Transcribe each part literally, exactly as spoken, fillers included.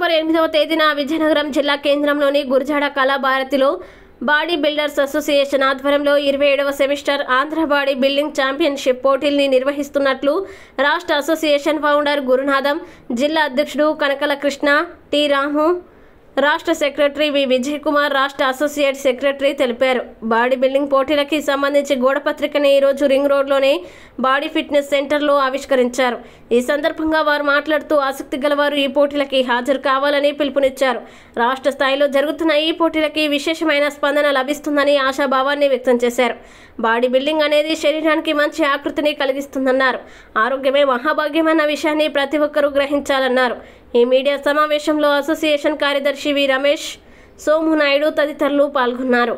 October ఎనిమిదవ తేదీన విజయనగరం జిల్లా కేంద్రంలోని గురజాడ కళాభారతిలో బాడీ బిల్డర్స్ అసోసియేషన్ ఆధ్వర్యంలో ఇరవై ఏడవ semester Andhra body building championship పోటీల్ని నిర్వహిస్తున్నట్లు రాష్ట్ర అసోసియేషన్ ఫౌండర్ గురునాథం, జిల్లా అధ్యక్షుడు కనకల కృష్ణ, టి రాము, రాష్ట్ర సెక్రటరీ వి విజయ్ కుమార్, రాష్ట్ర అసోసియేట్ సెక్రటరీ తెలిపారు. బాడీ బిల్డింగ్ పోటీలకి సంబంధించి గోడపత్రికని ఈరోజు రింగ్ రోడ్లోని బాడీ ఫిట్నెస్ సెంటర్లో ఆవిష్కరించారు. ఈ సందర్భంగా వారు మాట్లాడుతూ ఆసక్తి గలవారు ఈ పోటీలకి హాజరు కావాలని పిలుపునిచ్చారు. రాష్ట్ర స్థాయిలో జరుగుతున్న ఈ పోటీలకి విశేషమైన స్పందన లభిస్తుందని ఆశాభావాన్ని వ్యక్తం చేశారు. బాడీ బిల్డింగ్ అనేది శరీరానికి మంచి ఆకృతిని కలిగిస్తుందన్నారు. ఆరోగ్యమే మహాభాగ్యమన్న విషయాన్ని ప్రతి ఒక్కరూ గ్రహించాలన్నారు. ఈ మీడియా సమావేశంలో అసోసియేషన్ కార్యదర్శి వి రమేష్, సోము నాయుడు తదితరులు పాల్గొన్నారు.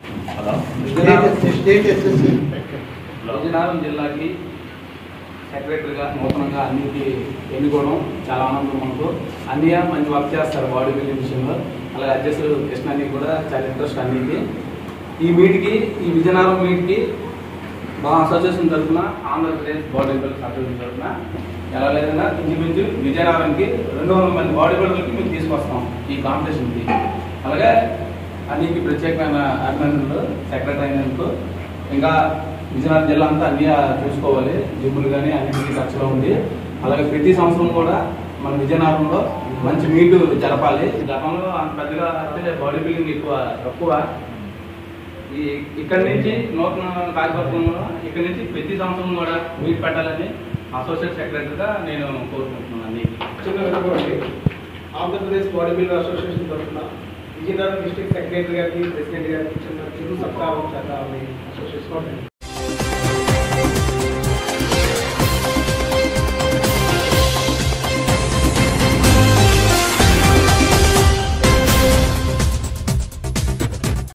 విజయనగరం జిల్లాకి సెక్రటరీగా నూతనంగా అన్నింటి ఎన్నుకోవడం చాలా ఆనందం. మనకు అన్నీ మంచి వర్క్ చేస్తారు బాడీ బిల్డింగ్ విషయంలో. అలాగే అధ్యక్షుడు కృష్ణానికి కూడా చాలా ఇంట్రెస్ట్ అన్నింటి. ఈ మీట్కి ఈ విజయనగరం మీట్కి మా అసోసియేషన్ తరఫున, ఆంధ్రప్రదేశ్ బాడీ బిల్డర్స్ అసోసియేషన్ తరఫున ఎలా లేదన్నా ఇంచుమించు విజయనగరానికి రెండు వందల మంది బాడీ బిల్డర్లకి మేము తీసుకొస్తాం ఈ కాంపిటీషన్కి. అలాగే అన్నికి ప్రత్యేకమైన అభినందనలు సెక్రటరీ అయినందుకు. ఇంకా విజయనగరం జిల్లా అంతా అన్నీ చూసుకోవాలి, జిమ్ములు కానీ అన్నింటికి ఖర్చులో ఉంది. అలాగే ప్రతి సంవత్సరం కూడా మన విజయనగరంలో మంచి మీటు జరపాలి. గతంలో అంత పెద్దగా అంటే బాడీ బిల్డింగ్ ఎక్కువ తక్కువ. ఈ ఇక్కడి నుంచి నూతన కార్యవర్గంలో ఇక్కడి నుంచి ప్రతి సంవత్సరం కూడా మీట్ పెట్టాలని అసోసియేట్ సెక్రటరీగా నేను కోరుకుంటున్నాను. ఆంధ్రప్రదేశ్ బాడీ బిల్డర్ అసోసియేషన్ తరఫున విజయనగరం డిస్ట్రిక్ట్ సెక్రటరీ గారికి, ప్రెసిడెంట్ గారికి చిన్న చిరు సత్కారం చేద్దామని అసోసియేషన్